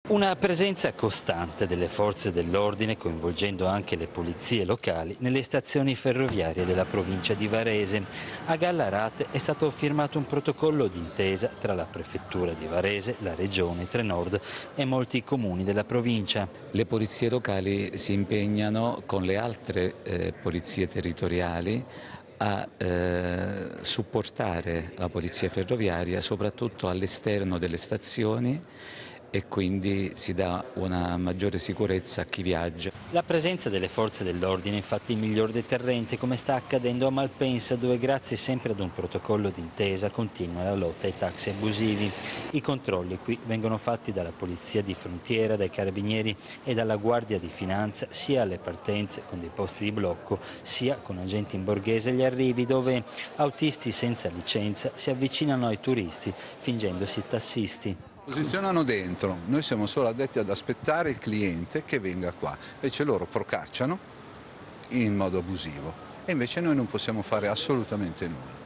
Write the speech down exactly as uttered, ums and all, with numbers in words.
Una presenza costante delle forze dell'ordine, coinvolgendo anche le polizie locali, nelle stazioni ferroviarie della provincia di Varese. A Gallarate è stato firmato un protocollo d'intesa tra la prefettura di Varese, la regione Trenord e molti comuni della provincia. Le polizie locali si impegnano con le altre eh, polizie territoriali a eh, supportare la polizia ferroviaria soprattutto all'esterno delle stazioni, e quindi si dà una maggiore sicurezza a chi viaggia. La presenza delle forze dell'ordine è infatti il miglior deterrente, come sta accadendo a Malpensa, dove grazie sempre ad un protocollo d'intesa continua la lotta ai taxi abusivi. I controlli qui vengono fatti dalla polizia di frontiera, dai carabinieri e dalla guardia di finanza, sia alle partenze con dei posti di blocco, sia con agenti in borghese agli arrivi, dove autisti senza licenza si avvicinano ai turisti fingendosi tassisti. Posizionano dentro, noi siamo solo addetti ad aspettare il cliente che venga qua, invece loro procacciano in modo abusivo e invece noi non possiamo fare assolutamente nulla.